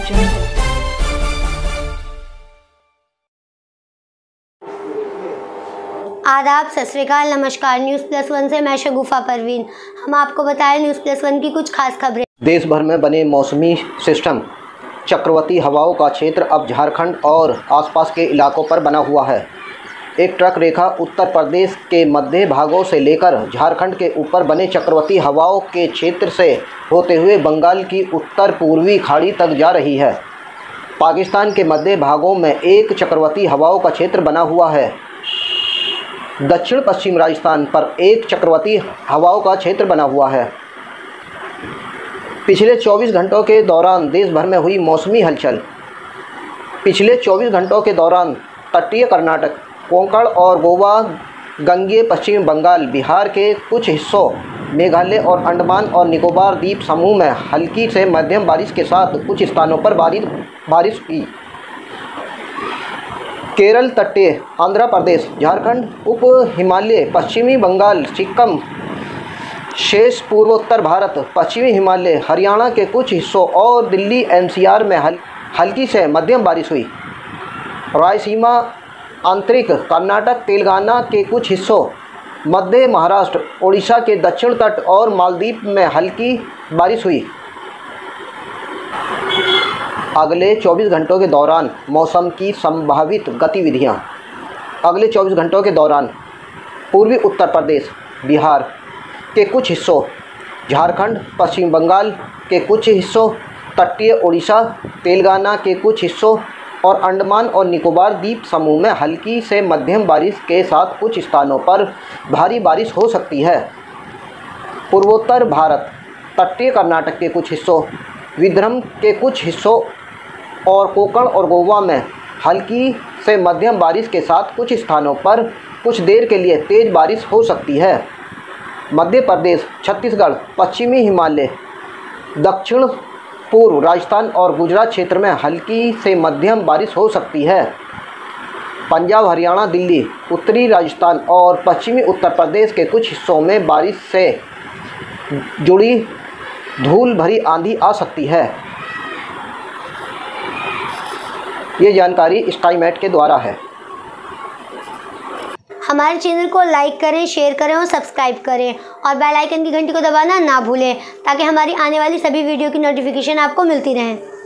आदाब, सत श्री अकाल, नमस्कार। न्यूज़ प्लस वन से मैं शगुफा परवीन। हम आपको बताएं न्यूज़ प्लस वन की कुछ खास खबरें। देश भर में बने मौसमी सिस्टम चक्रवाती हवाओं का क्षेत्र अब झारखंड और आसपास के इलाकों पर बना हुआ है। एक ट्रक रेखा उत्तर प्रदेश के मध्य भागों से लेकर झारखंड के ऊपर बने चक्रवाती हवाओं के क्षेत्र से होते हुए बंगाल की उत्तर पूर्वी खाड़ी तक जा रही है। पाकिस्तान के मध्य भागों में एक चक्रवाती हवाओं का क्षेत्र बना हुआ है। दक्षिण पश्चिम राजस्थान पर एक चक्रवाती हवाओं का क्षेत्र बना हुआ है। पिछले 24 घंटों के दौरान देश भर में हुई मौसमी हलचल। पिछले 24 घंटों के दौरान तटीय कर्नाटक, कोंकण और गोवा, गंगेय पश्चिम बंगाल, बिहार के कुछ हिस्सों, मेघालय और अंडमान और निकोबार द्वीप समूह में हल्की से मध्यम बारिश के साथ कुछ स्थानों पर बारिश हुई। केरल, तटीय आंध्र प्रदेश, झारखंड, उप हिमालय, पश्चिमी बंगाल, सिक्किम, शेष पूर्वोत्तर भारत, पश्चिमी हिमालय, हरियाणा के कुछ हिस्सों और दिल्ली एनसीआर में हल्की से मध्यम बारिश हुई। रायलसीमा, आंतरिक कर्नाटक, तेलंगाना के कुछ हिस्सों, मध्य महाराष्ट्र, ओडिशा के दक्षिण तट और मालदीव में हल्की बारिश हुई। अगले 24 घंटों के दौरान मौसम की संभावित गतिविधियां। अगले 24 घंटों के दौरान पूर्वी उत्तर प्रदेश, बिहार के कुछ हिस्सों, झारखंड, पश्चिम बंगाल के कुछ हिस्सों, तटीय ओडिशा, तेलंगाना के कुछ हिस्सों और अंडमान और निकोबार द्वीप समूह में हल्की से मध्यम बारिश के साथ कुछ स्थानों पर भारी बारिश हो सकती है। पूर्वोत्तर भारत, तटीय कर्नाटक के कुछ हिस्सों, विदर्भ के कुछ हिस्सों और कोंकण और गोवा में हल्की से मध्यम बारिश के साथ कुछ स्थानों पर कुछ देर के लिए तेज़ बारिश हो सकती है। मध्य प्रदेश, छत्तीसगढ़, पश्चिमी हिमालय, दक्षिण पूर्व राजस्थान और गुजरात क्षेत्र में हल्की से मध्यम बारिश हो सकती है। पंजाब, हरियाणा, दिल्ली, उत्तरी राजस्थान और पश्चिमी उत्तर प्रदेश के कुछ हिस्सों में बारिश से जुड़ी धूल भरी आंधी आ सकती है। ये जानकारी स्काईमेट के द्वारा है। हमारे चैनल को लाइक करें, शेयर करें और सब्सक्राइब करें और बेल आइकन की घंटी को दबाना ना भूलें ताकि हमारी आने वाली सभी वीडियो की नोटिफिकेशन आपको मिलती रहें।